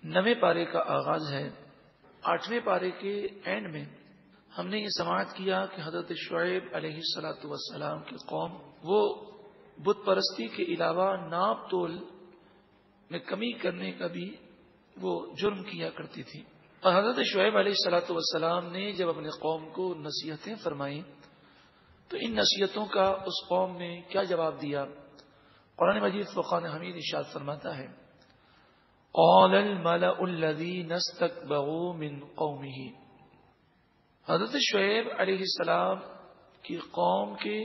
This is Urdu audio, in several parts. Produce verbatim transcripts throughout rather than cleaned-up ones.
نویں پارے کا آغاز ہے۔ آٹھویں پارے کے اینڈ میں ہم نے یہ سماعت کیا کہ حضرت شعیب علیہ الصلاۃ والسلام کی قوم وہ بت پرستی کے علاوہ ناپ تول میں کمی کرنے کا بھی وہ جرم کیا کرتی تھی، اور حضرت شعیب علیہ الصلاۃ والسلام نے جب اپنے قوم کو نصیحتیں فرمائیں تو ان نصیحتوں کا اس قوم نے کیا جواب دیا؟ قرآن مجید فرقان حمید ارشاد فرماتا ہے، قال الملأ الذین استکبروا من قومہ، حضرت شعیب علیہ السلام کی قوم کے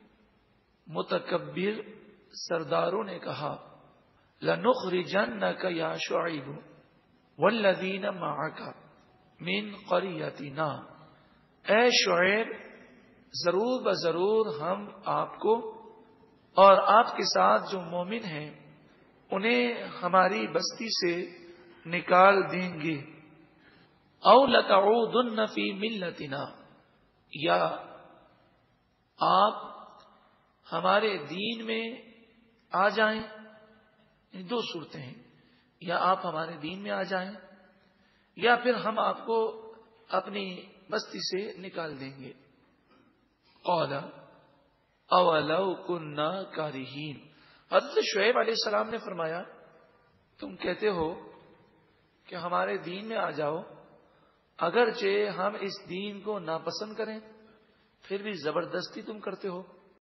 متکبر سرداروں نے کہا، لَنُخْرِجَنَّكَ يَا شُعَيْبُ وَالَّذِينَ مَعَكَ مِنْ قَرِيَّتِنَا، اے شعیب ضرور بضرور ہم آپ کو اور آپ کے ساتھ جو مومن ہیں انہیں ہماری بستی سے نکال دیں گے، او لَتَعُودُنَّ فِي مِلَّتِنَا، یا آپ ہمارے دین میں آ جائیں، دو صورتیں ہیں، یا آپ ہمارے دین میں آ جائیں یا پھر ہم آپ کو اپنی بستی سے نکال دیں گے۔ قال اولو کنا کارہین، حضرت شعیب علیہ السلام نے فرمایا، تم کہتے ہو کہ ہمارے دین میں آ جاؤ، اگرچہ ہم اس دین کو ناپسند کریں پھر بھی زبردستی تم کرتے ہو۔